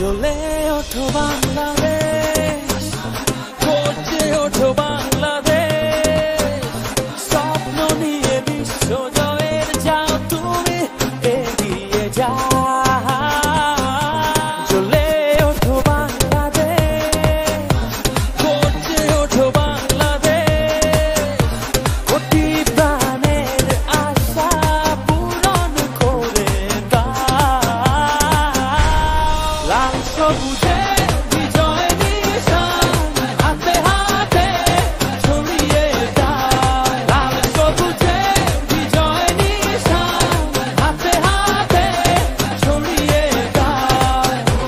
জ্বলে ওঠো বাংলাদেশ, গর্জে ওঠো বাংলাদেশ, স্বপ্ন নিয়ে বিশ্ব জয়ের যাও তুমি এগিয়ে যাও। জ্বলে ওঠো বাংলাদেশ, গর্জে ওঠো বাংলাদেশ, কোটি প্রাণের আশা পূরণ করে দাও। লাল সবুজের বিজয় নিশান হাতে হাতে ছড়িয়ে দাও। লাল সবুজের বিজয় নিশান হাতে হাতে ছড়িয়ে দাও।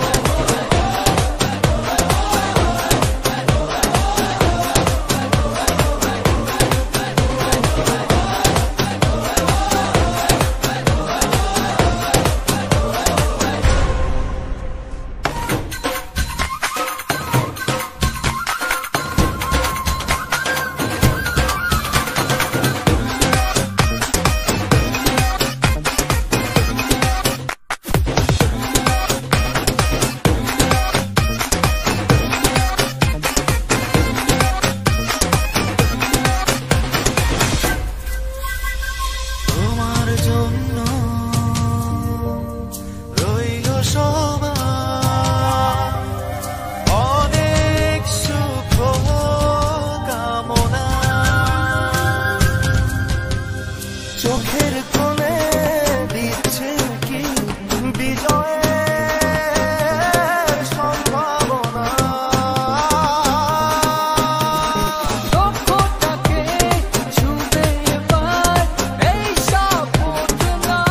তোমার জন্য রইল সবার অনেক শুভ কামনা। চোখের কোণে দিচ্ছে কি বিজয়ের সম্ভাবনা। লক্ষ্যটাকে ছুঁবে এবার এই সাফল্যতা।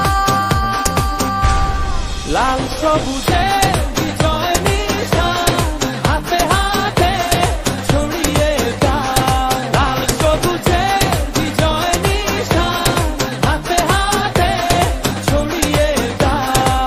লাল সবুজের বিজয় নিশান হাতে হাতে ছড়িয়ে দাও। লাল সবুজের বিজয় নিশান হাতে হাতে ছড়িয়ে দাও।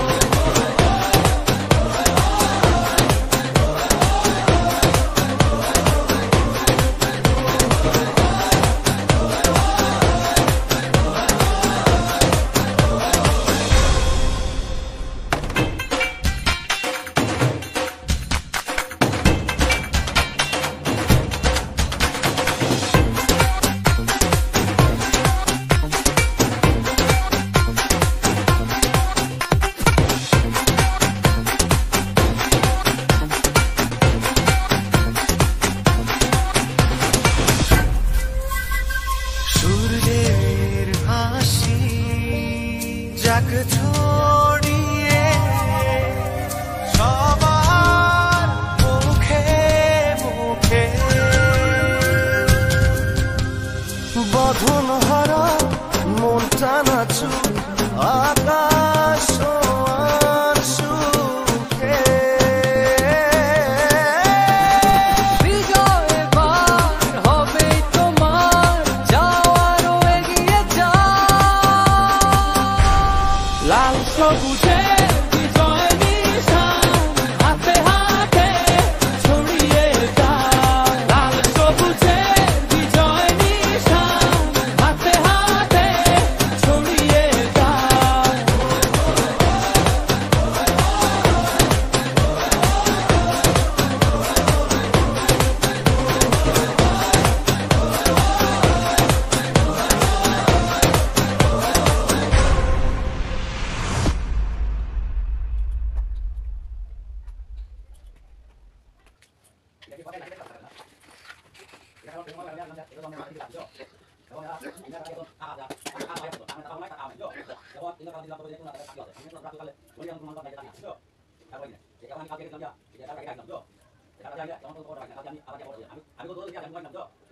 সূর্যের হাসি যাক ছড়িয়ে সবার মুখে মুখে। বধন হারা মনটা নাচু আকাশ আর সুখে। বিজয় এবার হবে তোমার, যাও আরো এগিয়ে যাও। লাল সবুজের বিজয় নিশান হাতে হাতে ছড়িয়ে দাও। লাল সবুজের বিজয় নিশান হাতে হাতে ছড়িয়ে দাও। আমি